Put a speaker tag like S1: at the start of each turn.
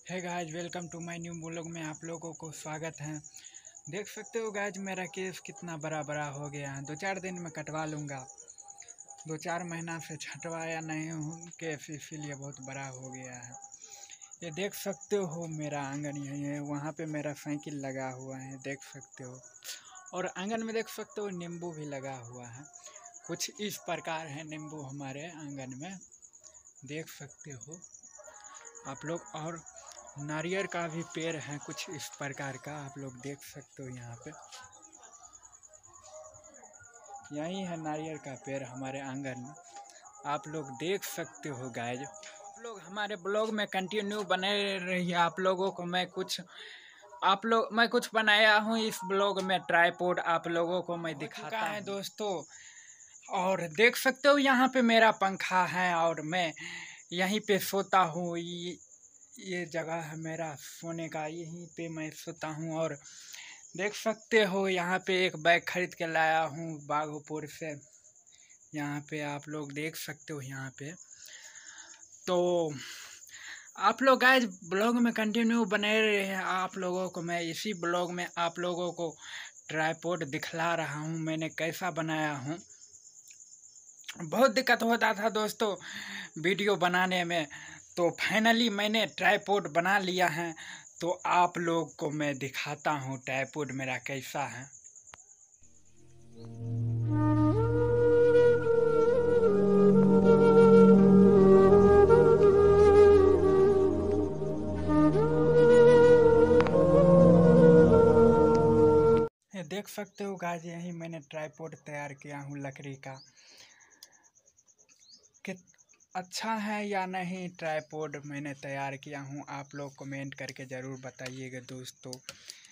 S1: है guys, welcome to my new blog में आप लोगों को स्वागत है। देख सकते हो गाइज, मेरा केस कितना बड़ा बड़ा हो गया है। 2-4 दिन में कटवा लूँगा। 2-4 महीना से छटवाया नहीं हूँ केस, इसीलिए बहुत बड़ा हो गया है। ये देख सकते हो मेरा आंगन यही है, वहाँ पे मेरा साइकिल लगा हुआ है, देख सकते हो। और आंगन में देख सकते हो नींबू भी लगा हुआ है। कुछ इस प्रकार है नींबू हमारे आंगन में, देख सकते हो आप लोग। और नारियल का भी पेड़ है कुछ इस प्रकार का, आप लोग देख सकते हो। यहाँ पे यही है नारियल का पेड़ हमारे आंगन में, आप लोग देख सकते हो गाइज। आप लोग हमारे ब्लॉग में कंटिन्यू बने रहिए। मैं कुछ बनाया हूँ इस ब्लॉग में। ट्राइपॉड आप लोगों को मैं दिखाता है दोस्तों। और देख सकते हो यहाँ पे मेरा पंखा है और मैं यहीं पे सोता हूँ। ये जगह है मेरा सोने का, यहीं पे मैं सोता हूँ। और देख सकते हो यहाँ पे एक बैग खरीद के लाया हूँ बागोपुर से। यहाँ पे आप लोग देख सकते हो। यहाँ पे तो आप लोग गाइस ब्लॉग में कंटिन्यू बने रहे हैं। आप लोगों को मैं इसी ब्लॉग में आप लोगों को ट्राइपॉड दिखला रहा हूँ मैंने कैसा बनाया हूँ। बहुत दिक्कत होता था दोस्तों वीडियो बनाने में, तो फाइनली मैंने ट्राइपॉड बना लिया है। तो आप लोग को मैं दिखाता हूँ ट्राइपॉड मेरा कैसा है। ये देख सकते हो गाइस, यही मैंने ट्राइपॉड तैयार किया हूँ लकड़ी का। कि अच्छा है या नहीं ट्राइपॉड मैंने तैयार किया हूँ, आप लोग कमेंट करके ज़रूर बताइएगा दोस्तों।